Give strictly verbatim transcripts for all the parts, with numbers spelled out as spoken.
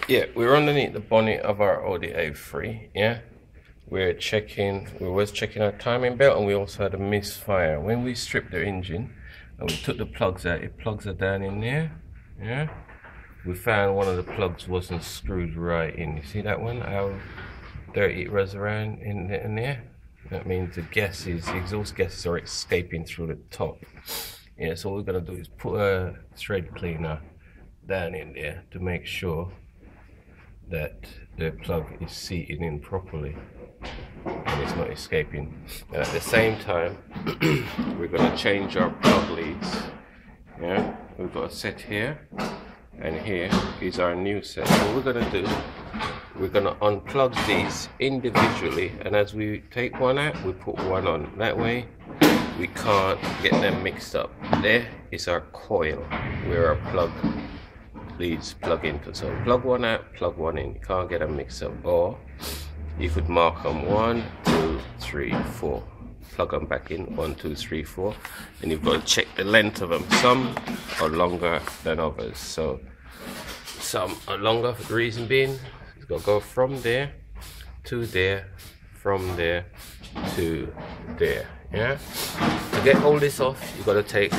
Yeah, we're underneath the bonnet of our Audi A three, yeah? We're checking, we was checking our timing belt, and we also had a misfire. When we stripped the engine and we took the plugs out, it plugs are down in there, yeah? We found one of the plugs wasn't screwed right in. You see that one? How dirty it was around in, in there? That means the gases, the exhaust gases are escaping through the top. Yeah, so what we're gonna do is put a thread cleaner down in there to make sure that the plug is seated in properly and it's not escaping. And at the same time, we're going to change our plug leads. Yeah, we've got a set here, and here is our new set. What we're going to do, we're going to unplug these individually, and as we take one out, we put one on. That way we can't get them mixed up. There is our coil where our plug leads plug into. So plug one out, plug one in. You can't get them mixed up. Or you could mark them one, two, three, four. Plug them back in, one, two, three, four. And you've got to check the length of them. Some are longer than others. So some are longer for the reason being, you've got to go from there to there, from there to there. Yeah. To get all this off, you've got to take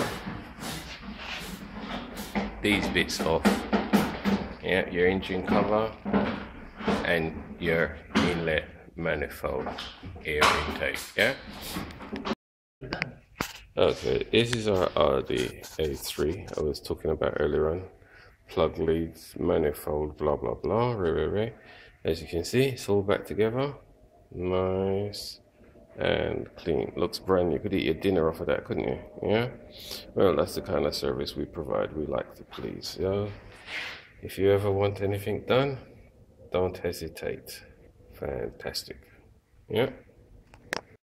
these bits off. Yeah, your engine cover and your inlet manifold air intake. Yeah. Okay, this is our Audi A three I was talking about earlier on. Plug leads, manifold, blah blah blah. Right, right, right. As you can see, it's all back together, nice and clean. Looks brand new. You could eat your dinner off of that, couldn't you? Yeah. Well, that's the kind of service we provide. We like to please. Yeah. If you ever want anything done, don't hesitate. Fantastic. Yeah.